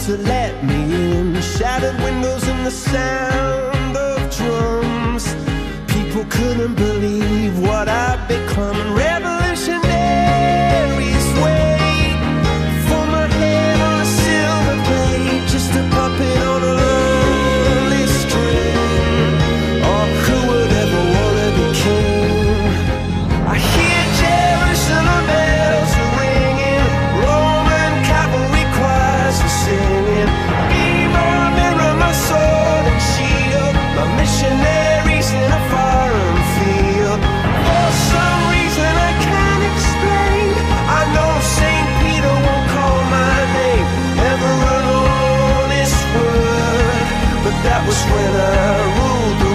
to let me in. Shattered windows and the sound of drums. People couldn't believe what I'd become. Revolutionaries wait for my head on a silver plate, just a puppet on a lonely string. Oh, who would ever wanna be king? I hear Jerusalem bells ringing, Roman cavalry choirs are singing. Be my mirror, my sword and shield, my missionaries in a foreign field. For some reason I can't explain, I know St. Peter won't call my name ever on this word, but that was when I ruled the